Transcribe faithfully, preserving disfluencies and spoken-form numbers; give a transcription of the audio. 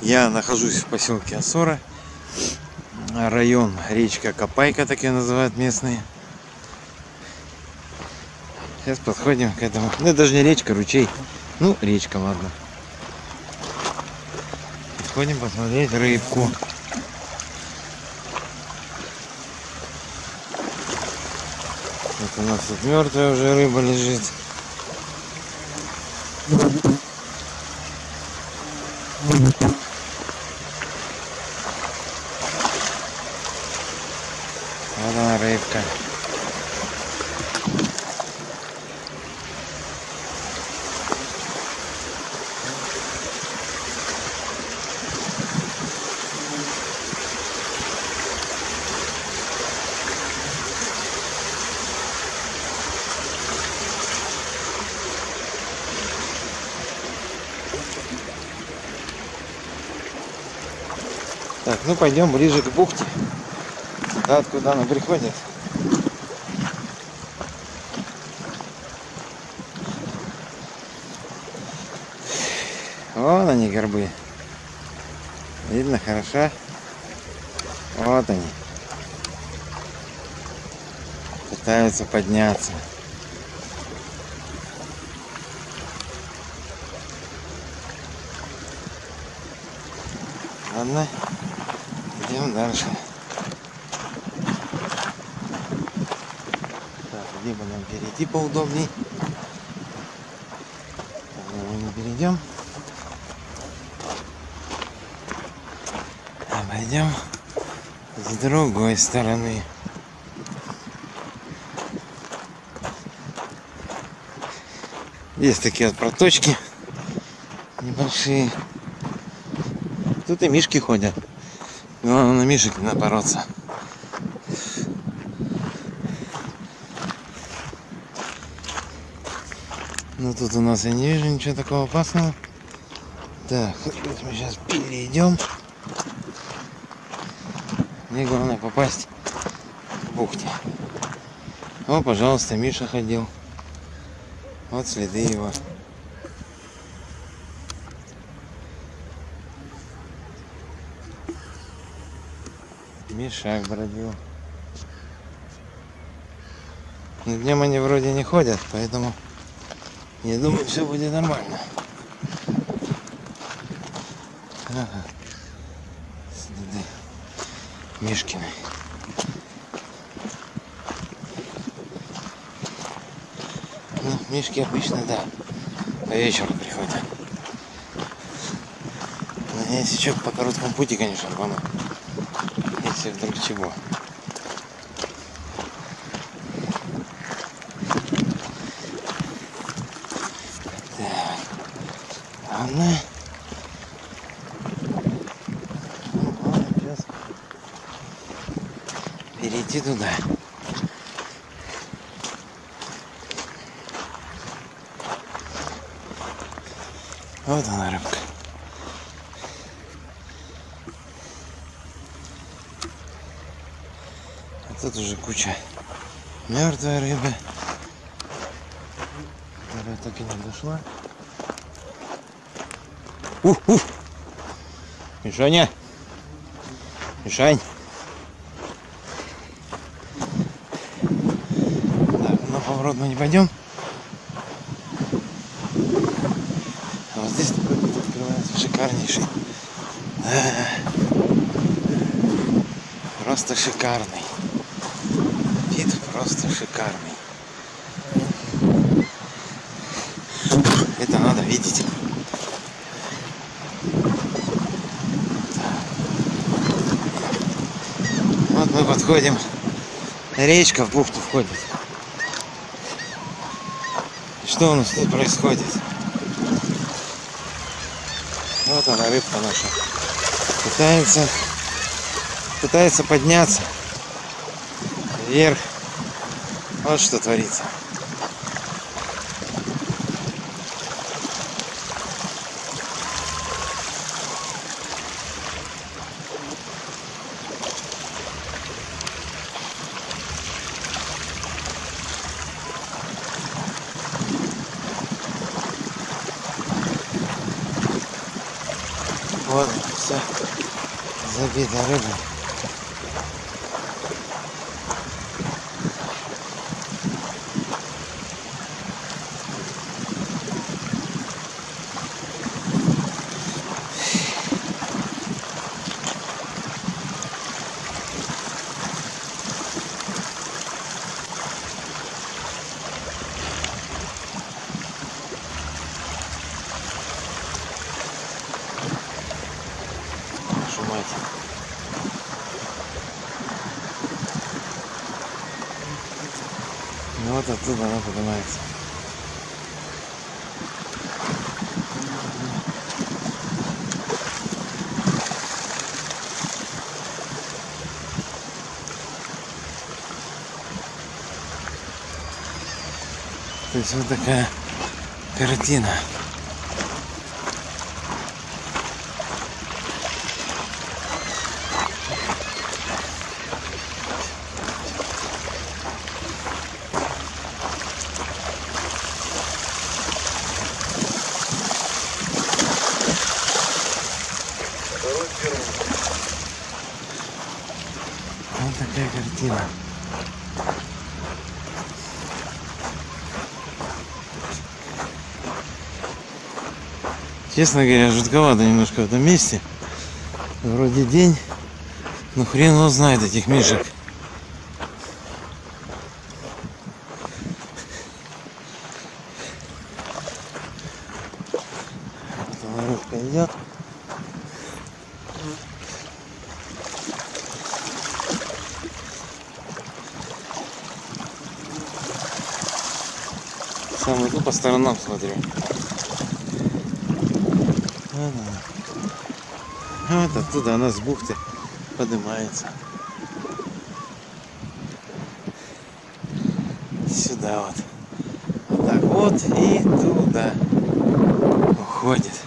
Я нахожусь в поселке Осора, район речка Копайка, так ее называют местные. Сейчас подходим к этому. Ну, это даже не речка, ручей. Ну, речка, ладно. Подходим посмотреть рыбку. Вот у нас тут мертвая уже рыба лежит. Вот она, рыбка. Так, ну пойдем ближе к бухте, да, откуда она приходит. Вон они, горбы. Видно хорошо. Вот они. Пытаются подняться. Ладно. Идем дальше. Так, либо нам перейти поудобней. Мы не перейдем. Обойдем с другой стороны. Есть такие вот проточки небольшие. Тут и мишки ходят. Главное на мишек не напороться. Ну тут у нас я не вижу ничего такого опасного. Так, вот мы сейчас перейдем. Мне главное попасть в бухте. О, пожалуйста, Миша ходил. Вот следы его. Мишак бродил. Но днем они вроде не ходят, поэтому я думаю, все будет нормально. Ага. Следы Мишкины. Ну, мишки обычно, да, по вечеру приходят. Но если что, по короткому пути, конечно, рвану. Если вдруг чего. Так. Ладно. Ну, ладно, сейчас перейти туда. Вот она, рыбка. Тут уже куча мертвой рыбы, которая так и не дошла. Ух, ух! Мишаня! Мишань! Так, на поворот мы не пойдем. А вот здесь такой вид открывается шикарнейший. Просто шикарный. Вид просто шикарный. Это надо видеть. Вот мы подходим. Речка в бухту входит. И что у нас тут происходит? Вот она, рыбка наша. Пытается, пытается подняться вверх. Вот что творится. Вот вся забита рыбой. Мать. И вот оттуда она поднимается. То есть вот такая картина. Вот такая картина. Честно говоря, жутковато немножко в этом месте. Вроде день, но хрен его знает этих мишек. Вот она, рыбка идет. Сам иду по сторонам смотрю. Вот, вот оттуда она с бухты поднимается. Сюда вот. Вот так вот и туда уходит.